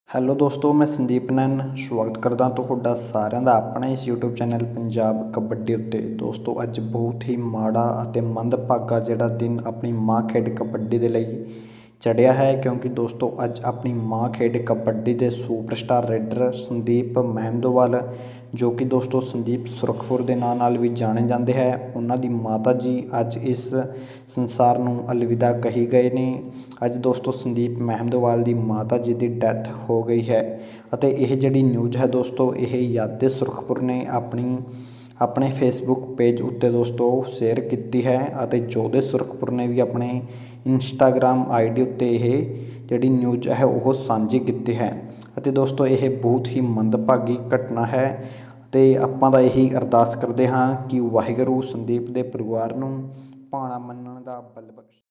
Hello ਦੋਸਤੋ, ਮੈਂ ਸੰਦੀਪ ਨੈਨ ਸਵਾਗਤ ਕਰਦਾ ਤੁਹਾਡਾ ਸਾਰਿਆਂ ਦਾ ਆਪਣੇ ਇਸ YouTube ਚੈਨਲ ਪੰਜਾਬ ਕਬੱਡੀ ਉੱਤੇ। ਦੋਸਤੋ, ਅੱਜ ਬਹੁਤ ਹੀ ਮਾੜਾ ਅਤੇ ਮੰਦਭਾਗਾ ਜਿਹੜਾ ਦਿਨ ਆਪਣੀ ਮਾਂ ਖੇਡ ਕਬੱਡੀ ਦੇ ਲਈ ਚੜ੍ਹਿਆ ਹੈ, ਕਿਉਂਕਿ ਦੋਸਤੋ ਅੱਜ ਆਪਣੀ ਮਾਂ ਖੇਡ ਕਬੱਡੀ ਦੇ ਸੁਪਰਸਟਾਰ ਰੇਡਰ ਸੰਦੀਪ ਮਹਿੰਦੋਵਾਲ, ਜੋ ਕਿ ਦੋਸਤੋ ਸੰਦੀਪ ਸੁਰਖਪੁਰ ਦੇ ਨਾਂ ਨਾਲ ਵੀ ਜਾਣੇ ਜਾਂਦੇ ਹੈ, ਉਹਨਾਂ ਦੀ ਮਾਤਾ ਜੀ ਅੱਜ ਇਸ ਸੰਸਾਰ ਨੂੰ ਅਲਵਿਦਾ ਕਹੀ ਗਏ ਨੇ। ਅੱਜ ਦੋਸਤੋ ਸੰਦੀਪ ਮਹਿੰਦੋਵਾਲ ਦੀ ਮਾਤਾ ਜੀ ਦੀ ਡੈਥ ਹੋ ਗਈ ਹੈ ਅਤੇ ਇਹ ਜਿਹੜੀ ਨਿਊਜ਼ ਹੈ ਦੋਸਤੋ, ਇਹ ਯਾਦੇ ਸੁਰਖਪੁਰ ਨੇ ਆਪਣੇ ਫੇਸਬੁੱਕ ਪੇਜ ਉੱਤੇ ਦੋਸਤੋ ਸ਼ੇਅਰ ਕੀਤੀ ਹੈ ਅਤੇ ਜੋਧੇ ਸੁਰਖਪੁਰ ਨੇ ਵੀ ਆਪਣੇ ਇੰਸਟਾਗ੍ਰਾਮ ID ਉੱਤੇ ਇਹ ਜਿਹੜੀ ਨਿਊਜ਼ ਹੈ ਉਹ ਸਾਂਝੀ ਕੀਤੀ ਹੈ। ਅਤੇ ਦੋਸਤੋ ਇਹ ਬਹੁਤ ਹੀ ਮੰਦਭਾਗੀ ਘਟਨਾ ਹੈ ਅਤੇ ਆਪਾਂ ਤਾਂ ਇਹੀ ਅਰਦਾਸ ਕਰਦੇ ਹਾਂ ਕਿ ਵਾਹਿਗੁਰੂ ਸੰਦੀਪ ਦੇ ਪਰਿਵਾਰ ਨੂੰ ਭਾਣਾ ਮੰਨਣ ਦਾ ਬਲ ਬਖਸ਼ੇ।